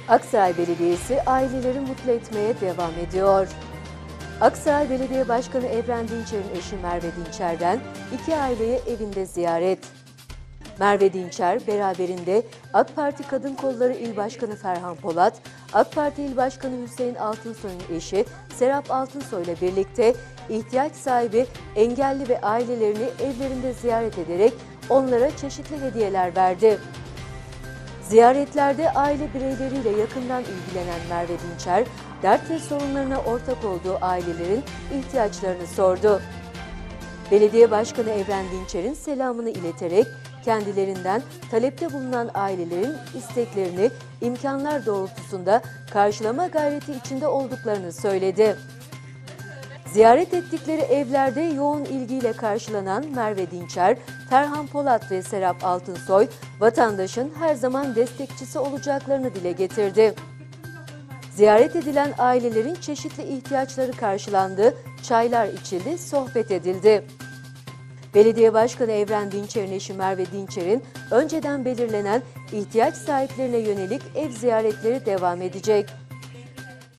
Aksaray Belediyesi aileleri mutlu etmeye devam ediyor. Aksaray Belediye Başkanı Evren Dinçer'in eşi Merve Dinçer'den iki aileye evinde ziyaret. Merve Dinçer beraberinde AK Parti Kadın Kolları İl Başkanı Ferhan Polat, AK Parti İl Başkanı Hüseyin Altınsoy'un eşi Serap Altınsoy ile birlikte ihtiyaç sahibi engelli ve ailelerini evlerinde ziyaret ederek onlara çeşitli hediyeler verdi. Ziyaretlerde aile bireyleriyle yakından ilgilenen Merve Dinçer, dert ve sorunlarına ortak olduğu ailelerin ihtiyaçlarını sordu. Belediye Başkanı Evren Dinçer'in selamını ileterek kendilerinden talepte bulunan ailelerin isteklerini imkanlar doğrultusunda karşılama gayreti içinde olduklarını söyledi. Ziyaret ettikleri evlerde yoğun ilgiyle karşılanan Merve Dinçer, Ferhan Polat ve Serap Altınsoy, vatandaşın her zaman destekçisi olacaklarını dile getirdi. Ziyaret edilen ailelerin çeşitli ihtiyaçları karşılandı, çaylar içildi, sohbet edildi. Belediye Başkanı Evren Dinçer'in eşi Merve Dinçer'in önceden belirlenen ihtiyaç sahiplerine yönelik ev ziyaretleri devam edecek.